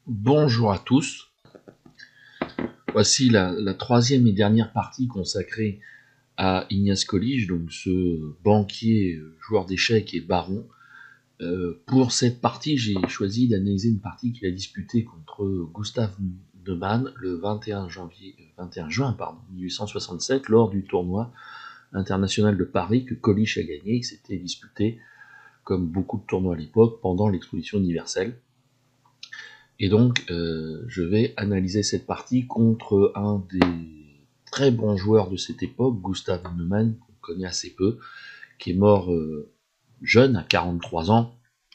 Bonjour à tous, voici la troisième et dernière partie consacrée à Ignace Coliche, donc ce banquier, joueur d'échecs et baron. Pour cette partie, j'ai choisi d'analyser une partie qu'il a disputée contre Gustav Neumann le 21 juin 1867 lors du tournoi international de Paris que Coliche a gagné et qui s'était disputé, comme beaucoup de tournois à l'époque, pendant l'exposition universelle. Et donc, je vais analyser cette partie contre un des très bons joueurs de cette époque, Gustav Neumann, qu'on connaît assez peu, qui est mort jeune, à 43 ans.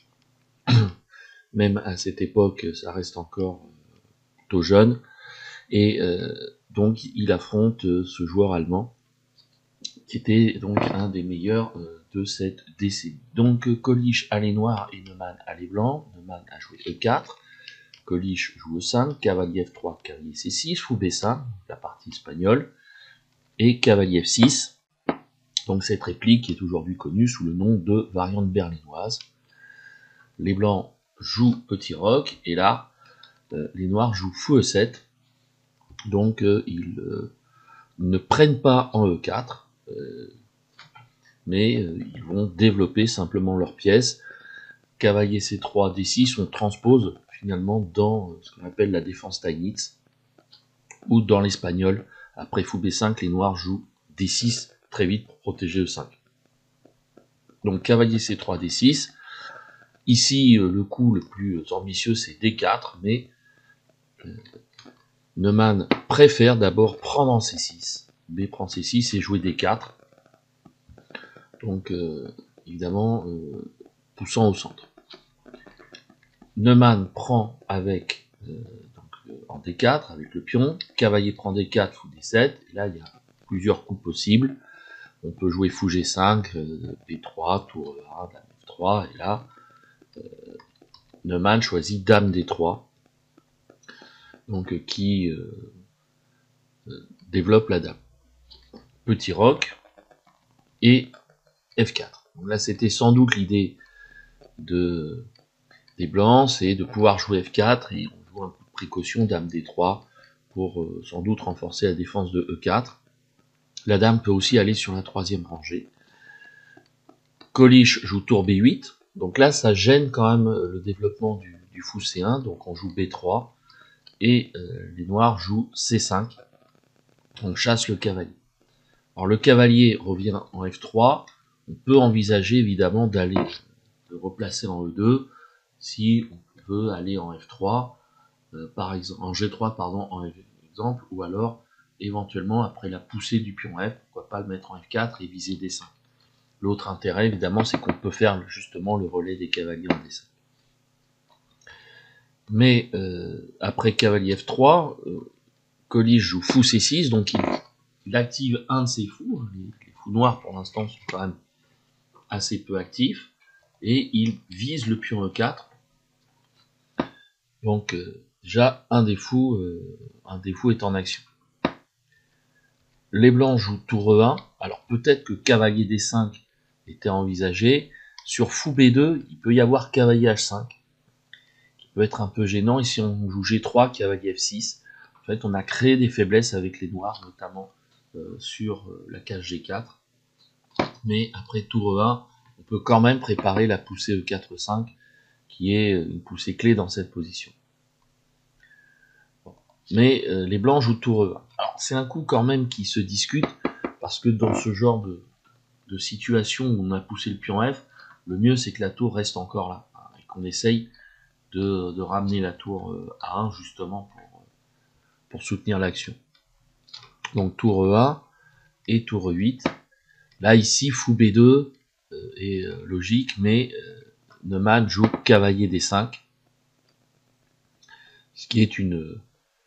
Même à cette époque, ça reste encore plutôt jeune. Et donc, il affronte ce joueur allemand, qui était donc un des meilleurs de cette décennie. Donc, Coliche a les noirs et Neumann a les blancs. Neumann a joué E4. Coliche joue E5, cavalier F3, cavalier C6, fou B5, la partie espagnole, et cavalier F6, donc cette réplique est aujourd'hui connue sous le nom de variante berlinoise. Les blancs jouent petit roc, et là, les noirs jouent fou E7, donc ils ne prennent pas en E4, mais ils vont développer simplement leur pièce. Cavalier C3, D6, on transpose finalement dans ce qu'on appelle la défense Steinitz, ou dans l'espagnol, après fou B5, les noirs jouent D6 très vite pour protéger E5. Donc cavalier C3, D6. Ici, le coup le plus ambitieux, c'est D4, mais Neumann préfère d'abord prendre en C6. B prend C6 et jouer D4. Donc, évidemment, poussant au centre. Neumann prend avec en D4 avec le pion, cavalier prend D4, fou D7, et là il y a plusieurs coups possibles. On peut jouer fou G5, B3, tour E1, dame F3, et là Neumann choisit dame D3, donc qui développe la dame. Petit roc et F4. Donc là c'était sans doute l'idée des blancs, c'est de pouvoir jouer F4 et on joue un coup de précaution, dame D3 pour sans doute renforcer la défense de E4. La dame peut aussi aller sur la troisième rangée. Coliche joue tour B8, donc là ça gêne quand même le développement du fou C1, donc on joue B3 et les noirs jouent C5, on chasse le cavalier. Alors le cavalier revient en F3, on peut envisager évidemment de replacer en E2 si on veut aller en F3, par exemple, en G3 pardon, en exemple, ou alors éventuellement après la poussée du pion F, pourquoi pas le mettre en F4 et viser D5. L'autre intérêt évidemment c'est qu'on peut faire justement le relais des cavaliers en D5. Mais après cavalier F3, Coliche joue fou C6, donc il active un de ses fous, les fous noirs pour l'instant sont quand même assez peu actifs, et il vise le pion E4. Donc déjà un des fous est en action. Les blancs jouent tour E1, alors peut-être que cavalier D5 était envisagé. Sur fou B2, il peut y avoir cavalier H5, qui peut être un peu gênant, et si on joue G3, cavalier F6, en fait on a créé des faiblesses avec les noirs, notamment sur la case G4. Mais après tour E1, on peut quand même préparer la poussée E4-5, qui est une poussée clé dans cette position. Mais les blancs jouent tour E1. Alors c'est un coup quand même qui se discute, parce que dans ce genre de situation où on a poussé le pion F, le mieux c'est que la tour reste encore là, et qu'on essaye de ramener la tour à 1 justement pour soutenir l'action. Donc tour E1 et tour E8. Là ici fou B2 est logique, mais Neumann joue cavalier D5, ce qui est une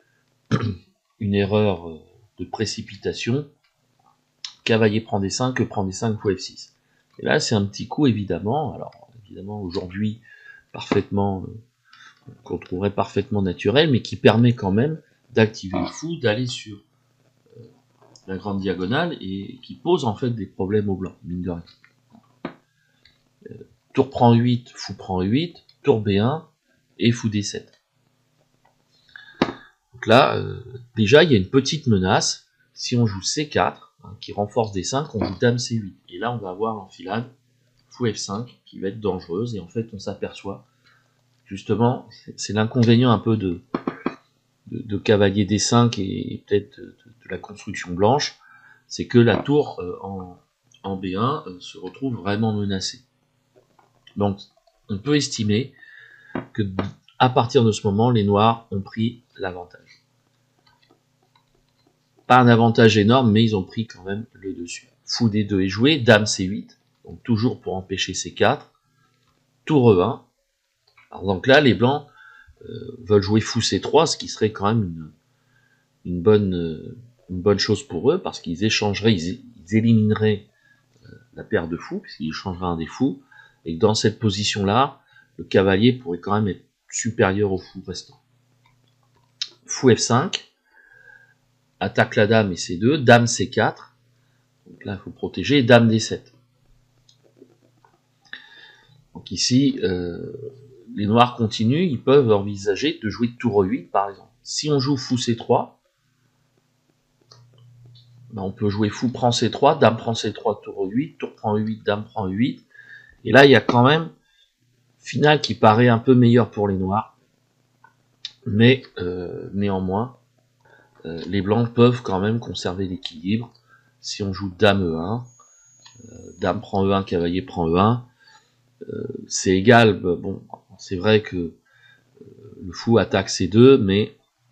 erreur de précipitation. Cavalier prend D5, que prend D5 fois F6. Et là c'est un petit coup évidemment, alors évidemment aujourd'hui parfaitement, qu'on trouverait parfaitement naturel, mais qui permet quand même d'activer le fou, d'aller sur la grande diagonale, et qui pose en fait des problèmes aux blancs, mine de rien. Tour prend 8, fou prend 8, tour B1, et fou D7. Donc là, déjà, il y a une petite menace. Si on joue C4, hein, qui renforce D5, on joue Dame C8. Et là, on va avoir l'enfilade Fou F5 qui va être dangereuse. Et en fait, on s'aperçoit, justement, c'est l'inconvénient un peu de cavalier D5 et peut-être de la construction blanche, c'est que la tour en B1 se retrouve vraiment menacée. Donc, on peut estimer que à partir de ce moment, les noirs ont pris l'avantage. Pas un avantage énorme, mais ils ont pris quand même le dessus. Fou D2 est joué, Dame C8, donc toujours pour empêcher C4, Tour E1. Alors donc là, les blancs veulent jouer Fou C3, ce qui serait quand même une bonne chose pour eux, parce qu'ils échangeraient, ils élimineraient la paire de fous, puisqu'ils échangeraient un des fous, et que dans cette position-là, le cavalier pourrait quand même être supérieur au fou restant. Fou F5, attaque la dame et C2, Dame C4, donc là il faut protéger, Dame D7. Donc ici, les noirs continuent, ils peuvent envisager de jouer Tour E8 par exemple. Si on joue Fou C3, ben on peut jouer Fou prend C3, Dame prend C3, Tour E8, Tour prend E8, Dame prend E8, et là il y a quand même finale qui paraît un peu meilleure pour les noirs, mais néanmoins, les blancs peuvent quand même conserver l'équilibre. Si on joue Dame E1, Dame prend E1, cavalier prend E1, c'est égal. Bon, c'est vrai que le fou attaque C2, mais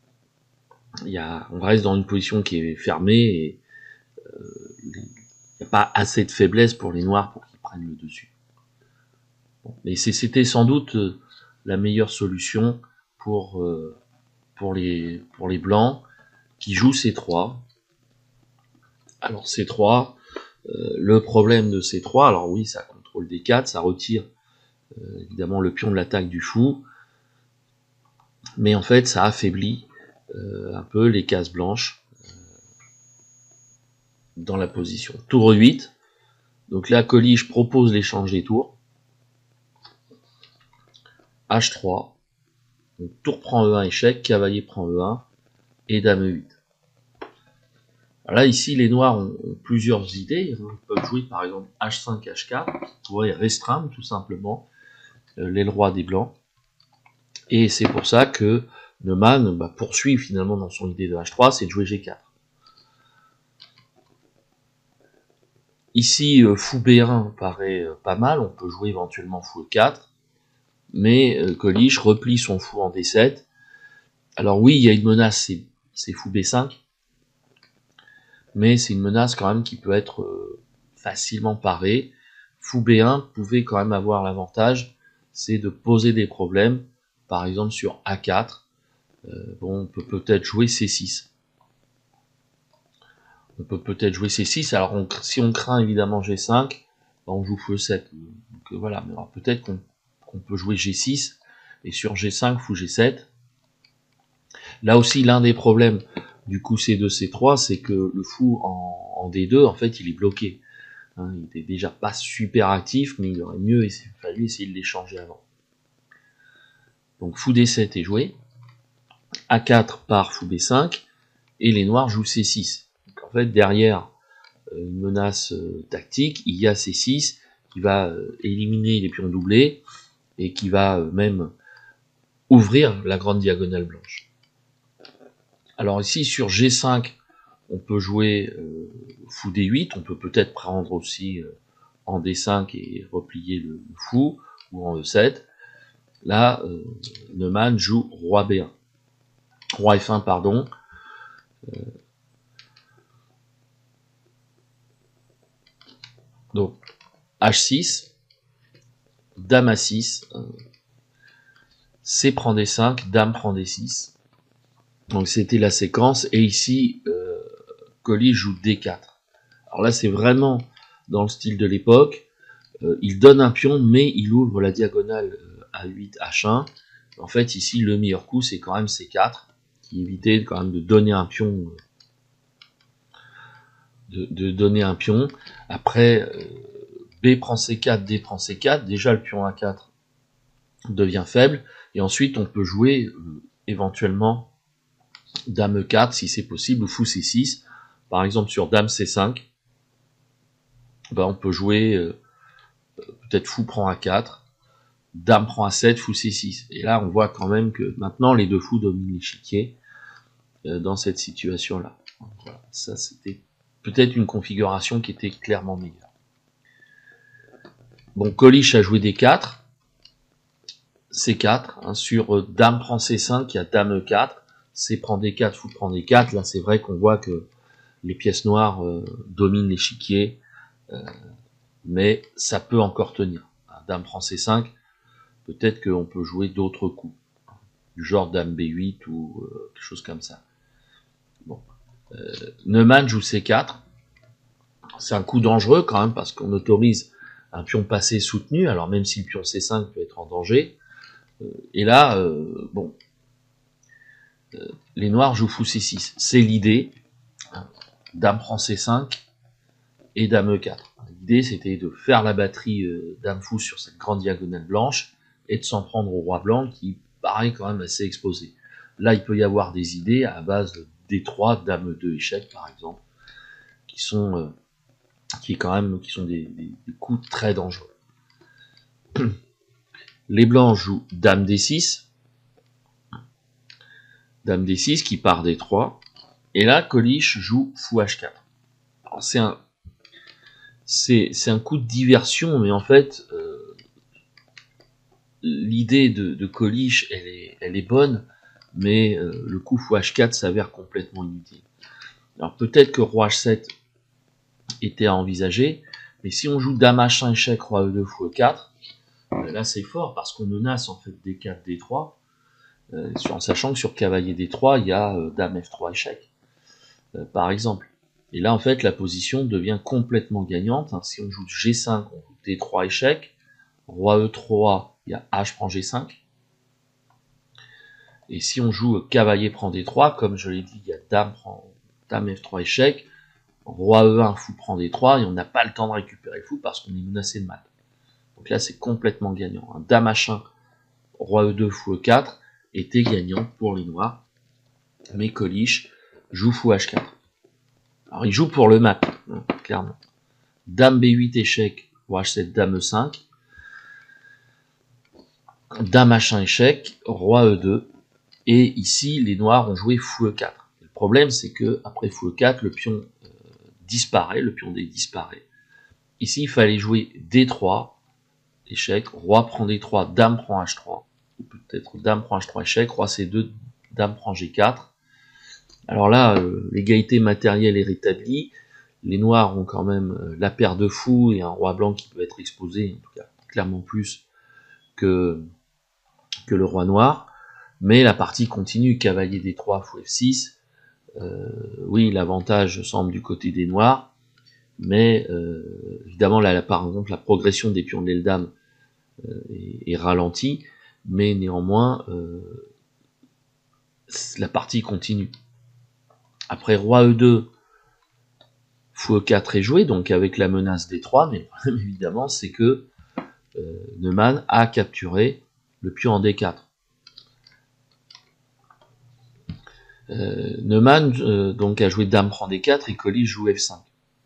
on reste dans une position qui est fermée et il n'y a pas assez de faiblesse pour les noirs pour qu'ils prennent le dessus. Bon, mais c'était sans doute la meilleure solution pour les blancs qui jouent C3. Alors C3, le problème de C3, alors oui, ça contrôle D4, ça retire évidemment le pion de l'attaque du fou, mais en fait ça affaiblit un peu les cases blanches dans la position. Tour 8, donc là Collige propose l'échange des tours. H3, donc tour prend E1 échec, cavalier prend E1 et Dame E8. Alors là ici les noirs ont plusieurs idées, ils peuvent jouer par exemple H5, H4, qui pourrait restreindre tout simplement l'aile roi des blancs. Et c'est pour ça que Neumann poursuit finalement dans son idée de H3, c'est de jouer G4. Ici, Fou B1 paraît pas mal, on peut jouer éventuellement Fou E4, mais Collige replie son fou en D7. Alors oui, il y a une menace, c'est Fou B5, mais c'est une menace quand même qui peut être facilement parée. Fou B1 pouvait quand même avoir l'avantage, c'est de poser des problèmes, par exemple sur A4, bon, on peut peut-être jouer C6. On peut peut-être jouer C6, alors si on craint évidemment G5, on joue Fou E7. Donc voilà, mais alors peut-être qu'on peut jouer G6, et sur G5, Fou G7. Là aussi, l'un des problèmes du coup C2, C3, c'est que le fou en D2, en fait, il est bloqué. Hein, il était déjà pas super actif, mais il aurait mieux fallu essayer de l'échanger avant. Donc Fou D7 est joué, A4 par Fou B5, et les noirs jouent C6. Donc en fait, derrière une menace tactique, il y a C6 qui va éliminer les pions doublés, et qui va même ouvrir la grande diagonale blanche. Alors ici, sur G5, on peut jouer Fou D8, on peut peut-être prendre aussi en D5 et replier le fou, ou en E7. Là, Neumann joue Roi B1. Roi F1, pardon. Donc, H6, Dame A6, C prend D5, Dame prend D6. Donc c'était la séquence, et ici, Collige joue D4. Alors là, c'est vraiment dans le style de l'époque. Il donne un pion, mais il ouvre la diagonale A8, H1. En fait, ici, le meilleur coup, c'est quand même C4, qui évitait quand même de donner un pion. De donner un pion. Après, B prend C4, D prend C4. Déjà, le pion A4 devient faible. Et ensuite, on peut jouer éventuellement dame E4 si c'est possible, ou fou C6. Par exemple sur dame C5, ben, on peut jouer peut-être fou prend A4, dame prend A7, fou C6. Et là on voit quand même que maintenant les deux fous dominent l'échiquier dans cette situation-là. Voilà, ça c'était peut-être une configuration qui était clairement meilleure. Bon, Kolich a joué D4, C4, hein, sur dame prend C5, il y a dame E4, C prend D4, fou prend D4, là c'est vrai qu'on voit que les pièces noires dominent l'échiquier, mais ça peut encore tenir. Dame prend C5, peut-être qu'on peut jouer d'autres coups, du genre dame B8 ou quelque chose comme ça. Bon. Neumann joue C4, c'est un coup dangereux quand même parce qu'on autorise un pion passé soutenu, alors même si le pion C5 peut être en danger. Et là, bon, les noirs jouent fou C6, c'est l'idée. Dame prend C5 et dame E4. L'idée c'était de faire la batterie dame fou sur cette grande diagonale blanche et de s'en prendre au roi blanc qui paraît quand même assez exposé. Là il peut y avoir des idées à base de D3, dame E2 échec par exemple, qui sont des coups très dangereux. Les blancs jouent dame D6, dame D6 qui part D3, et là Kolich joue fou H4. Alors c'est un coup de diversion, mais en fait l'idée de Kolich elle est bonne, mais le coup fou H4 s'avère complètement inutile. Alors peut-être que roi H7 était à envisager, mais si on joue dame H1 échec, roi E2, fou E4, là c'est fort parce qu'on menace en fait D4, D3, en sachant que sur cavalier D3 il y a dame F3 échec, par exemple. Et là en fait la position devient complètement gagnante. Hein. Si on joue G5, on joue D3 échec, roi E3, il y a H prend G5. Et si on joue cavalier prend D3, comme je l'ai dit, il y a dame F3 échec, roi E1, fou prend D3, et on n'a pas le temps de récupérer le fou parce qu'on est menacé de mat. Donc là c'est complètement gagnant. Hein. Dame H1, roi E2, fou E4 était gagnant pour les noirs, mais Kolich joue fou H4. Alors il joue pour le mat, hein, clairement. Dame B8 échec, roi H7, dame E5, dame H1 échec, roi E2, et ici les noirs ont joué fou E4. Le problème c'est que après fou E4, le pion disparaît, le pion D disparaît. Ici il fallait jouer D3, échec, roi prend D3, dame prend H3, ou peut-être dame prend H3 échec, roi C2, dame prend G4. Alors là, l'égalité matérielle est rétablie, les noirs ont quand même la paire de fous et un roi blanc qui peut être exposé, en tout cas clairement plus que le roi noir, mais la partie continue, cavalier D3, fou F6, oui l'avantage semble du côté des noirs, mais évidemment là par exemple la progression des pions de l'aile dame est ralentie, mais néanmoins la partie continue. Après roi E2, fou E4 est joué, donc avec la menace D3, mais le problème évidemment c'est que Neumann a capturé le pion en D4. Neumann donc a joué dame prend D4 et Kolich joue F5.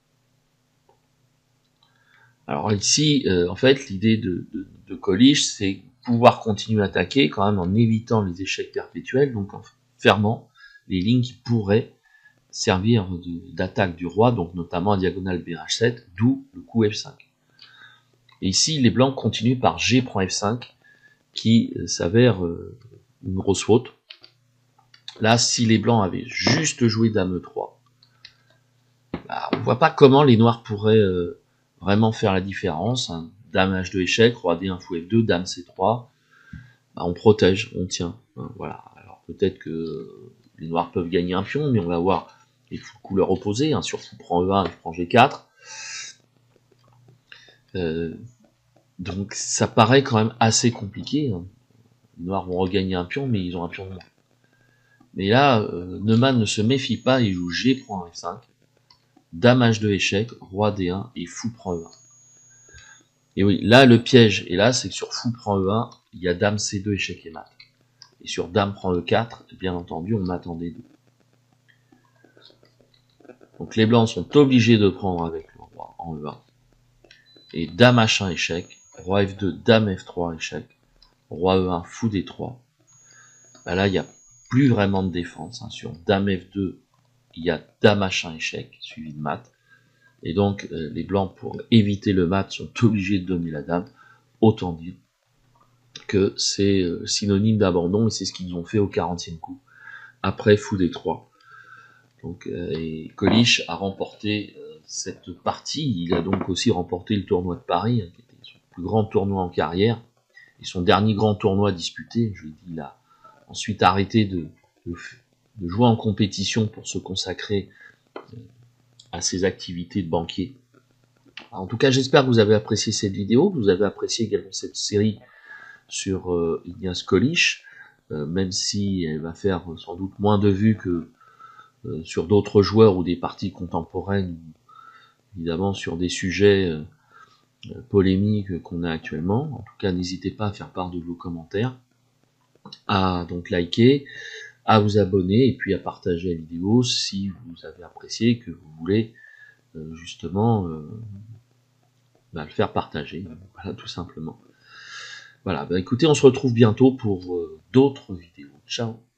Alors ici, en fait, l'idée de Kolich, c'est pouvoir continuer à attaquer quand même en évitant les échecs perpétuels, donc en fermant les lignes qui pourraient servir d'attaque du roi, donc notamment à diagonale BH7, d'où le coup F5. Et ici, les blancs continuent par G prend F5, qui s'avère une grosse faute. Là, si les blancs avaient juste joué dame E3, bah, on ne voit pas comment les noirs pourraient vraiment faire la différence. Hein. Dame H2 échec, roi D1, fou F2, dame C3, bah, on protège, on tient. Hein, voilà. Alors peut-être que les noirs peuvent gagner un pion, mais on va voir les fous de couleur opposée, hein, sur fou prend E1 et prend G4. Donc ça paraît quand même assez compliqué. Hein. Les noirs vont regagner un pion, mais ils ont un pion de moins. Mais là, Neumann ne se méfie pas, il joue G prend F5, dame H2 échec, roi D1 et fou prend E1. Et oui, là le piège, et là c'est que sur fou prend E1, il y a dame C2 échec et mat. Et sur dame prend E4, bien entendu, on mat en D2. Donc les blancs sont obligés de prendre avec le roi en E1. Et dame H1 échec, roi F2, dame F3 échec, roi E1, fou D3. Ben là, il n'y a plus vraiment de défense. Sur dame F2, il y a dame H1 échec, suivi de mat. Et donc, les blancs, pour éviter le mat, sont obligés de donner la dame. Autant dire que c'est synonyme d'abandon, et c'est ce qu'ils ont fait au 40e coup, après fou D3. Donc, et Kolich a remporté cette partie. Il a donc aussi remporté le tournoi de Paris, qui était son plus grand tournoi en carrière, et son dernier grand tournoi disputé. Je l'ai dit, il a ensuite arrêté de jouer en compétition pour se consacrer à ses activités de banquier. En tout cas, j'espère que vous avez apprécié cette vidéo, que vous avez apprécié également cette série sur Ignace Kolich, même si elle va faire sans doute moins de vues que sur d'autres joueurs ou des parties contemporaines, évidemment sur des sujets polémiques qu'on a actuellement. En tout cas, n'hésitez pas à faire part de vos commentaires, à donc liker, à vous abonner et puis à partager la vidéo si vous avez apprécié, que vous voulez justement le faire partager. Voilà, tout simplement. Voilà, écoutez, on se retrouve bientôt pour d'autres vidéos. Ciao.